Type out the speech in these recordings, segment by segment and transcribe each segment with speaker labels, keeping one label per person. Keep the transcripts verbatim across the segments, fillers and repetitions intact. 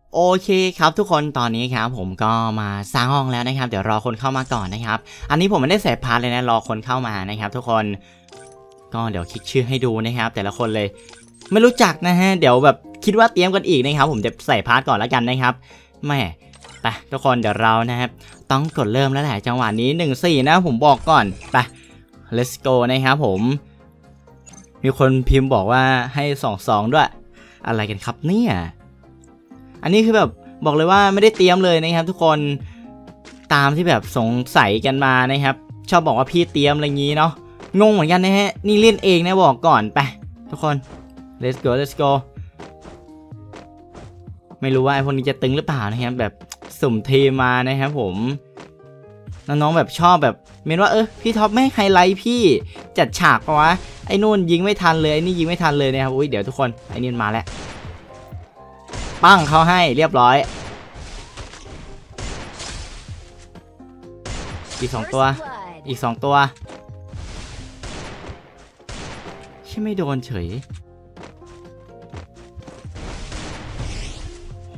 Speaker 1: โอเคครับทุกคนตอนนี้ครับผมก็มาสร้างห้องแล้วนะครับเดี๋ยวรอคนเข้ามาก่อนนะครับอันนี้ผมไม่ได้เซฟพาร์ทเลยนะรอคนเข้ามานะครับทุกคนก็เดี๋ยวคลิกชื่อให้ดูนะครับแต่ละคนเลยไม่รู้จักนะฮะเดี๋ยวแบบคิดว่าเตรียมกันอีกนะครับผมจะใส่พาร์ทก่อนแล้วกันนะครับแม่ไปทุกคนเดี๋ยวเรานะครับต้องกดเริ่มแล้วแหละจังหวะนี้หนึ่งสี่นะผมบอกก่อนไป let's go นะครับผมมีคนพิมพ์บอกว่าให้สองสองด้วยอะไรกันครับเนี่ยอันนี้คือแบบบอกเลยว่าไม่ได้เตรียมเลยนะครับทุกคนตามที่แบบสงสัยกันมานะครับชอบบอกว่าพี่เตรียมอะไรงี้เนาะงงเหมือนกันนะฮะนี่เล่นเองนะบอกก่อนไปทุกคน let's go let's go ไม่รู้ว่าไอ้พวกนี้จะตึงหรือเปล่านะครับแบบสุ่มทีมมานะครับผมน้องๆแบบชอบแบบเมนว่าเออพี่ท็อปไม่ไฮไลท์พี่จัดฉากปะวะไอ้นู่นยิงไม่ทันเลยไอ้นี่ยิงไม่ทันเลยนะครับอุ้ยเดี๋ยวทุกคนไอ้นี่มาแล้วปั้งเขาให้เรียบร้อยอีกสองตัวอีกสองตัวใช่ไม่โดนเฉยโห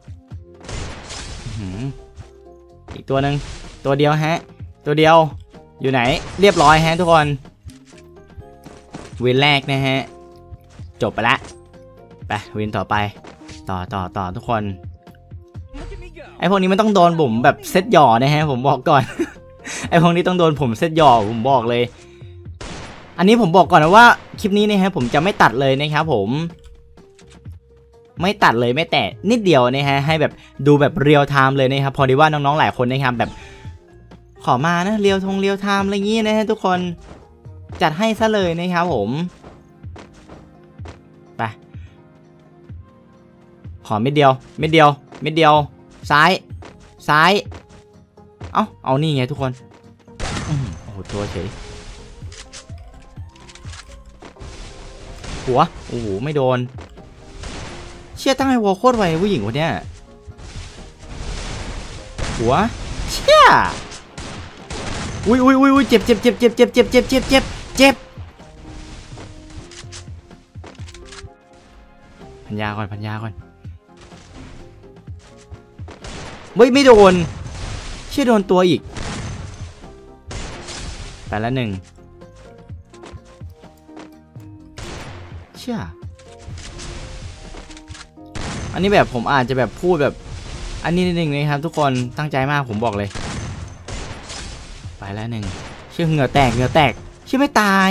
Speaker 1: อีกตัวหนึ่งตัวเดียวฮะตัวเดียวอยู่ไหนเรียบร้อยฮะทุกคนวินแรกนะฮะจบไปละไปวินต่อไปต่อต่อต่อทุกคนไอพวกนี้มันต้องโดนผมแบบเซตหย่อนะฮะผมบอกก่อน ไอพวกนี้ต้องโดนผมเซตหย่อผมบอกเลยอันนี้ผมบอกก่อนนะว่าคลิปนี้นะฮะผมจะไม่ตัดเลยนะครับผมไม่ตัดเลยไม่แต่นิดเดียวนะฮะให้แบบดูแบบเรียลไทม์เลยนะครับพอดีว่าน้องๆหลายคนนะครับแบบขอมานะเรียลทงเรียลไทม์อะไรงี้นะฮะทุกคนจัดให้ซะเลยนะครับผมไปขอเม็ดเดียวเม็ดเดียวเม็ดเดียวซ้ายซ้ายเอาเอานี่ไงทุกคนโอ้โหตัวเฉยหัวโอ้โหไม่โดนเชี่ยตั้งไอ้วอลโคตรไวผู้หญิงคนเนี้ยหัวเชี่ยอุ้ยอุ้ยอุ้ยเจ็บเจ็บเจ็บเจ็บเจ็บเจ็บเจ็บเจ็บเจ็บเจ็บพันยาก่อนพันยาก่อนไม่ไม่โดนเชี่ยโดนตัวอีกแต่ละหนึ่งเชี่ยอันนี้แบบผมอาจจะแบบพูดแบบอันนี้นิดนึงนะครับทุกคนตั้งใจมากผมบอกเลยไปแล้วหนึ่งเชี่ยเหงื่อแตกเหงื่อแตกเชี่ยไม่ตาย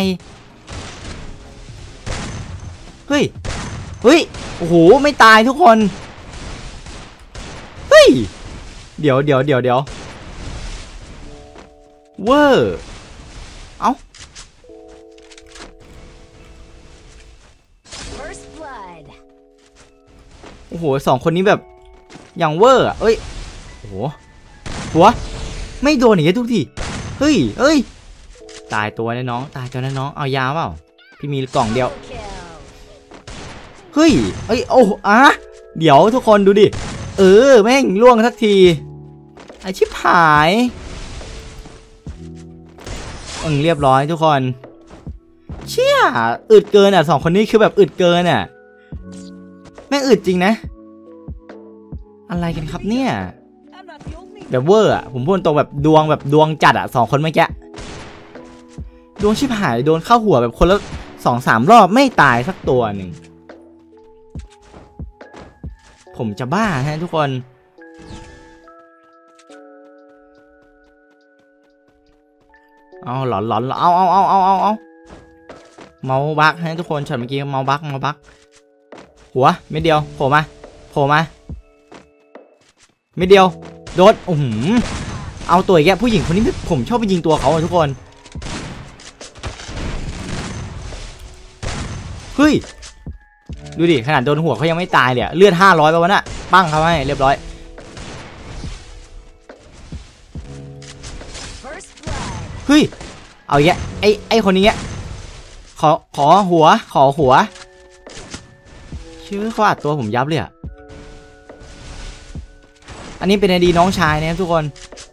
Speaker 1: เฮ้ยเฮ้ยโอ้โหไม่ตายทุกคนเฮ้ยเดี๋ยวเดี๋ยวเดี๋ยวเดี๋ยวเวอร์เอ้าโอ้โหสองคนนี้แบบอย่างเวอร์อ่ะเอ้ยโอ้โหหัวไม่โดนอย่างนี้ทุกทีเฮ้ยเฮ้ยตายตัวนะน้องตายตัวนะน้องเอายาเปล่าพี่มีกล่องเดียวเฮ้ยเอ้ยโอ้อะเดี๋ยวทุกคนดูดิเออแม่งล่วงสักทีไอชิบหายอืมเรียบร้อยทุกคนเชี่ยอึดเกินอ่ะสองคนนี้คือแบบอึดเกินอ่ะแม่งอึดจริงนะอะไรกันครับเนี่ยแบบเวอร์อ่ะผมพูดตรงแบบดวงแบบดวงจัดอ่ะสองคนเมื่อกี้ดวงชิบหายโดนเข้าหัวแบบคนละสองสามรอบไม่ตายสักตัวหนึ่งผมจะบ้าฮะทุกคนเอาหลอนหลอนเอาเอาเอาเอาเอาเอาเมาบักฮะทุกคนช็อตเมื่อกี้เมาบักเมาบักหัวไม่เดียวโผล่มาโผล่มาไม่เดียวโดนโอ้โหเอาตัวแกผู้หญิงคนนี้ผมชอบไปยิงตัวเขาทุกคนเฮ้ยดูดิขนาดโดนหัวเขายังไม่ตายเลยเลือดห้าร้อยป่ะวะน่ะปั้งเขาให้เรียบร้อยเฮ้ยเอาแยะไอไอคนนี้ขอขอหัวขอหัวชื่อเขาอัดตัวผมยับเลยอ่ะอันนี้เป็นไอดีน้องชายนะครับทุกคน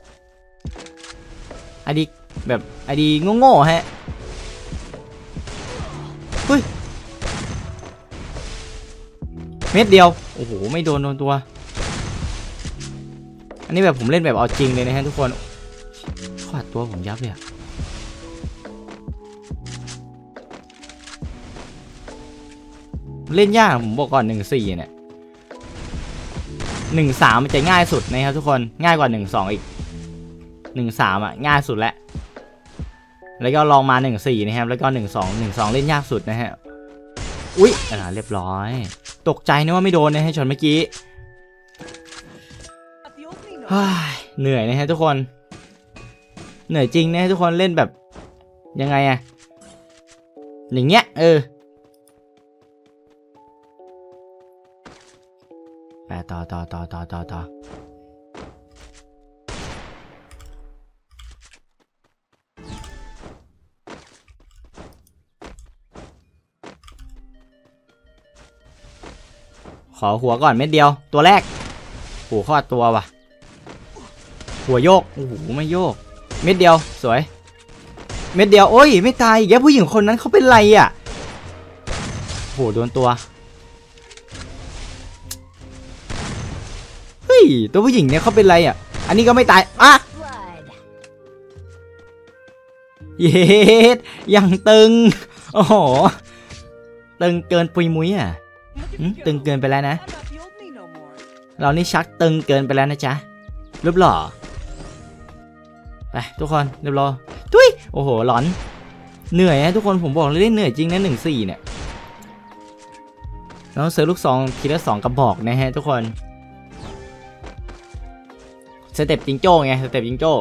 Speaker 1: ไอดีแบบไอดีโง่ๆฮะเฮ้ยเม็ดเดียวโอ้โหไม่โดนโดนตัวอันนี้แบบผมเล่นแบบเอาจริงเลยนะฮะทุกคนขวาดตัวผมยับเลยเล่นยากผมบอกก่อนหนึ่งสี่เนี่ยหนึ่งสามมันจะง่ายสุดนะครับทุกคนง่ายกว่าหนึ่งสองอีกหนึ่งสามอ่ะง่ายสุดแล้วแล้วก็ลองมาหนึ่งสี่นะครับแล้วก็หนึ่งสองหนึ่งสองเล่นยากสุดนะฮะอุ๊ยอ่าเรียบร้อยตกใจนึกว่าไม่โดนนะให้ชนเมื่อกี้เหนื่อยนะฮะทุกคนเหนื่อยจริงนะทุกคนเล่นแบบยังไงอะอย่างเงี้ยเออไปต่อต่อต่อต่อต่อต่อขอหัวก่อนเม็ดเดียวตัวแรกโอ้ข้อตัวว่ะหัวโยกโอ้โหไม่โยกเม็ดเดียวสวยเม็ดเดียวโอ้ยไม่ตายอีกแล้วผู้หญิงคนนั้นเขาเป็นไรอ่ะโหโดนตัวเฮ้ยตัวผู้หญิงเนี่ยเขาเป็นไรอ่ะอันนี้ก็ไม่ตายอ่ะเย็ดยังตึงโอ้โหตึงเกินปุยมุ้ยอ่ะตึงเกินไปแล้วนะเรานี่ชักตึงเกินไปแล้วนะจ๊ะรูปหล่อไปทุกคนเรียบร้อยทุยโอ้โหหลอนเหนื่อยนะทุกคนผมบอกเลยเล่นเหนื่อยจริงนะหนึ่งสี่เนี่ยแล้วเสือลูกซองทีละสองกระบอกนะฮะทุกคนสเต็ปจิงโจ้ไงสเต็ปจิงโจ้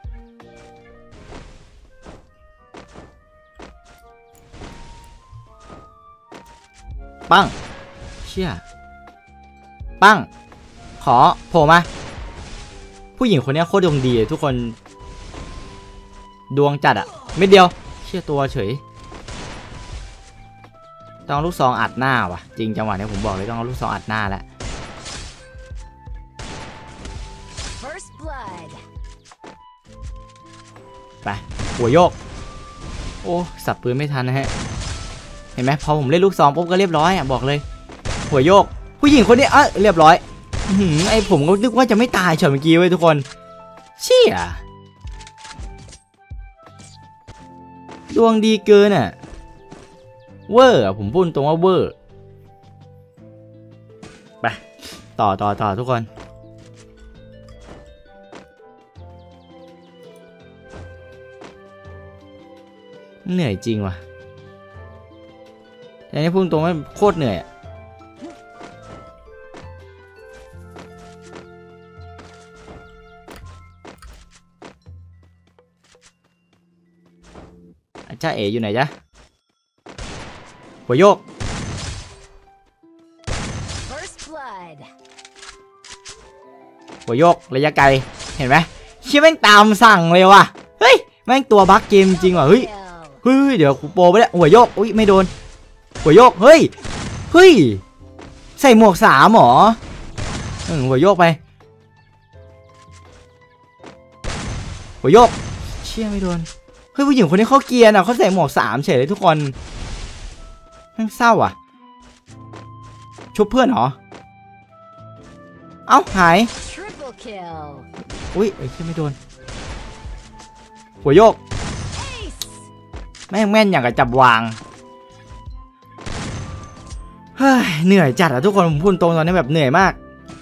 Speaker 1: ปังเชี่ยปังขอโผล่มาผู้หญิงคนนี้โคตรดวงดีทุกคนดวงจัดอะไม่เดียวเชี่ยตัวเฉยต้องลูกซองอัดหน้าว่ะจริงจังหวะนี้ผมบอกเลยต้องเอาลูกซองอัดหน้าแล้วไปหัวโยกโอ้สับปืนไม่ทันนะฮะเห็นไหมพอผมเล่นลูกซองปุ๊บก็เรียบร้อยอ่ะบอกเลยหัวโยกผู้หญิงคนนี้เออเรียบร้อยไอผมก็นึกว่าจะไม่ตายเฉยเมื่อกี้เว้ยทุกคนเชี่ยดวงดีเกินอ่ะเวอร์ผมพูดตรงว่าเวอร์ไปต่อต่อต่อทุกคนเหนื่อยจริงว่ะแต่นี่พูดตรงว่าโคตรเหนื่อยจ้าเอ๋อยู่ไหนจ๊ะหัวโยกหัวโยกระยะไกลเห็นไหมเชี่ยแม่งตามสั่งเลยว่ะเฮ้ยแม่งตัวบั๊กเกมจริงว่ะเฮ้ยเฮ้ยเดี๋ยวกูโปรไปแล้วหัวโยกอุ้ยไม่โดนหัวโยกเฮ้ยเฮ้ยใส่หมวกสามหรอหัวโยกไปหัวโยกเชี่ยไม่โดนเฮ้ยผู้หญิงคนนี้เขาเกียร์นะเขาใส่หมวกสามเฉยเลยทุกคนมันเศร้าอ่ะชุบเพื่อนเหรอเอ้าหายอุ้ยไอ้เชี่ยไม่โดนหัวโยกแม่งแม่นอย่างกับจับวางเฮ้ยเหนื่อยจัดอะทุกคนผมพูดตรงตอนนี้แบบเหนื่อยมาก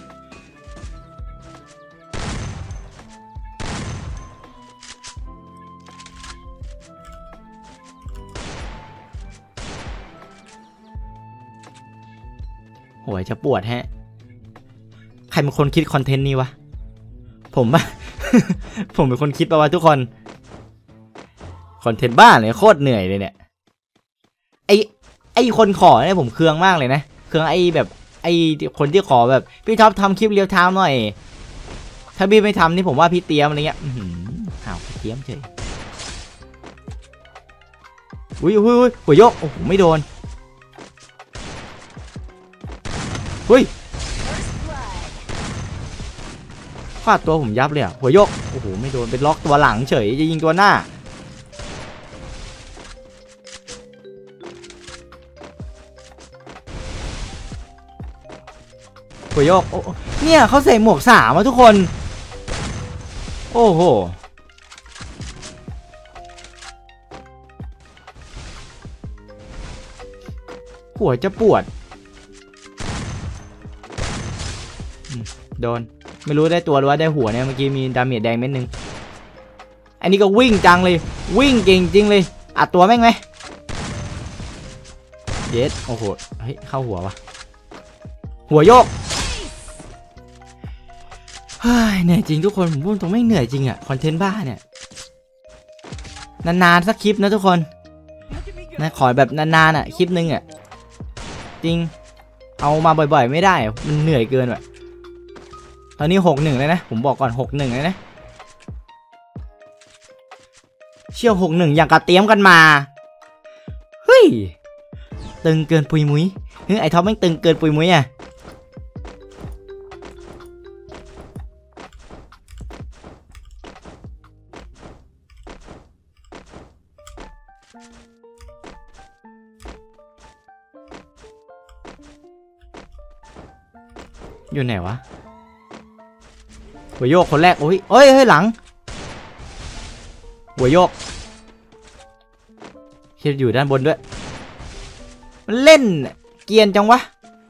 Speaker 1: โหยจะปวดฮะใครเป็นคนคิดคอนเทนต์นี้วะผมปะ ผมเป็นคนคิดปะวะทุกคนคอนเทนต์บ้าเลยโคตรเหนื่อยเลยเนี่ยไอไอคนขอเนี่ยผมเคืองมากเลยนะเคืองไอแบบไอคนที่ขอแบบพี่ท็อปทำคลิปเรียลไทม์หน่อยถ้าพี่ไม่ทำนี่ผมว่าพี่เตรียมอะไรเงี้ยอ้าวเตรียมเฉยอุ้ยอุ้ยหัวโยกโอ้โหไม่โดนเฮ้ยฟาดตัวผมยับเลยอะหัวโยกโอ้โหไม่โดนเป็นล็อกตัวหลังเฉยจะยิงตัวหน้าหัวโยกเนี่ยเขาใส่หมวกสามมาทุกคนโอ้โหหัวจะปวดโดนไม่รู้ได้ตัวหรือว่าได้หัวเนี่ยเมื่อกี้มีดาเมจแดงเม็ดนึงอันนี้ก็วิ่งจังเลยวิ่งเก่งจริงเลยอัดตัวแม่งไหมเย็ดโอ้โหเฮ้ยเข้าหัววะหัวโยกเฮ้ยเหนื่อยจริงทุกคนผมพูดตรงไม่เหนื่อยจริงอะคอนเทนต์บ้าเนี่ยนานๆสักคลิปนะทุกคนนะขอแบบนานๆอะคลิปนึงอะจริงเอามาบ่อยๆไม่ได้มันเหนื่อยเกินว่ะตอนนี้หกหนึ่งเลยนะผมบอกก่อนหกหนึ่งเลยนะเชี่ยวหกหนึ่งอย่างกระเตรียมกันมาเฮ้ยตึงเกินปุยมุ้ยเฮ้ยไอท็อปไม่ตึงเกินปุยมุ้ยอ่ะอยู่ไหนวะหัวโยกคนแรกโอ้ยเอ้ยเฮ้ยหลังหัวโยกคิดอยู่ด้านบนด้วยมันเล่นเกียนจังวะ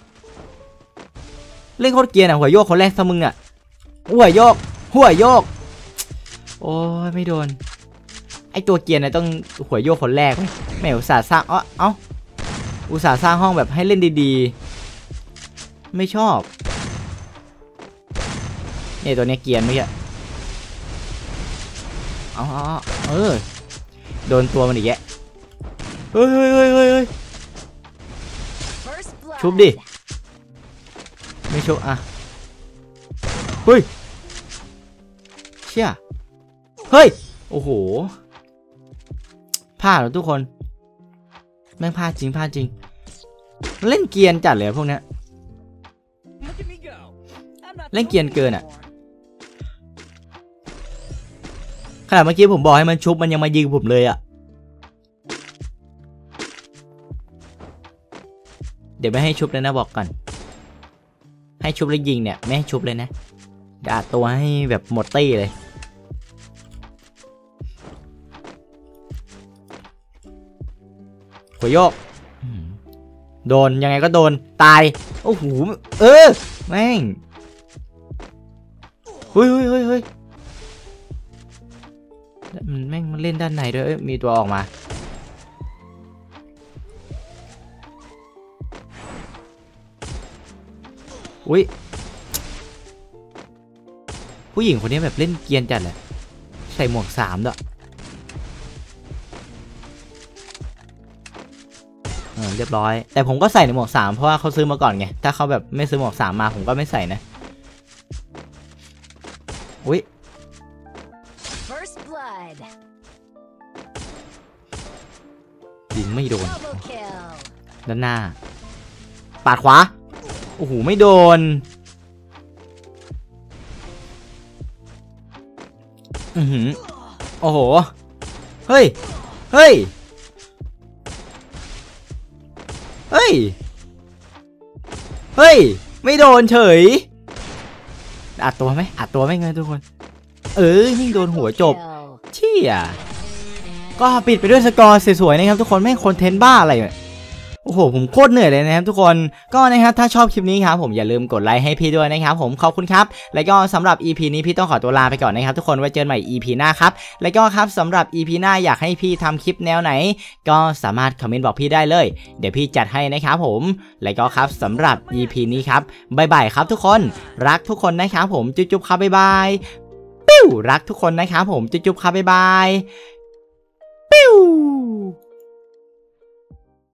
Speaker 1: เล่นโคตรเกียนอ่ะหัวโยกคนแรกซะมึงอ่ะหัวโยกหัวโยกโอ้ยไม่โดนไอตัวเกียนน่ะต้องหัวโยกคนแรกแม่อุตส่าห์สร้างเอ้าเอ้าอุตส่าห์สร้างห้องแบบให้เล่นดีๆไม่ชอบนี่ตัวนี้เกียนไม่ใช่อ๋อเออโดนตัวมันอีกแยะเฮ้ยเฮ้ยเฮ้ยเฮ้ยชุบดิไม่ชุบอ่ะเฮ้ยเชี่ยเฮ้ยโอ้โหพลาดแล้วทุกคนแม่งพลาดจริงพลาดจริงเล่นเกียนจัดเลยพวกเนี้ยเล่นเกียนเกินอ่ะขนาดเมื่อกี้ผมบอกให้มันชุบมันยังมายิงผมเลยอ่ะเดี๋ยวไม่ให้ชุบเลยนะบอกก่อนให้ชุบแล้วยิงเนี่ยไม่ให้ชุบเลยนะด่าตัวให้แบบหมดตี้เลยหัวโยกโดนยังไงก็โดนตายโอ้โหเออแม่งเฮ้ยเฮ้ยเฮ้ยเฮ้ยมันแม่งมันเล่นด้านในด้วยมีตัวออกมาอุ้ยผู้หญิงคนนี้แบบเล่นเกียนจัดเลยใส่หมวกสามด้วยเออเรียบร้อยแต่ผมก็ใส่ในหมวกสามเพราะว่าเขาซื้อมาก่อนไงถ้าเขาแบบไม่ซื้อหมวกสามมาผมก็ไม่ใส่นะอุ้ยยิงไม่โดนด้านหน้าปาดขวาโอ้โหไม่โดนอือหือโอ้โหเฮ้ยเฮ้ยเฮ้ยเฮ้ยไม่โดนเฉยอัดตัวไหมอัดตัวไหมเงี้ยทุกคนเออยิ่งโดนหัวจบเชี่ยก็ปิดไปด้วยสกอร์สวยๆนะครับทุกคนไม่คอนเทนต์บ้าอะไรโอ้โหผมโคตรเหนื่อยเลยนะครับทุกคนก็นะครับถ้าชอบคลิปนี้ครับผมอย่าลืมกดไลค์ให้พี่ด้วยนะครับผมขอบคุณครับแล้วก็สำหรับ อี พี นี้พี่ต้องขอตัวลาไปก่อนนะครับทุกคนไว้เจอกันใหม่ อี พี หน้าครับแล้วก็ครับสำหรับ อี พี หน้าอยากให้พี่ทำคลิปแนวไหนก็สามารถคอมเมนต์บอกพี่ได้เลยเดี๋ยวพี่จัดให้นะครับผมแล้วก็ครับสำหรับ อี พี นี้ครับบ๊ายบายครับทุกคนรักทุกคนนะครับผมจุ๊บๆครับบ๊ายบายปิ้วรักทุกคนนะครับผมจุ๊บๆครับบ๊ายบายปิ้ว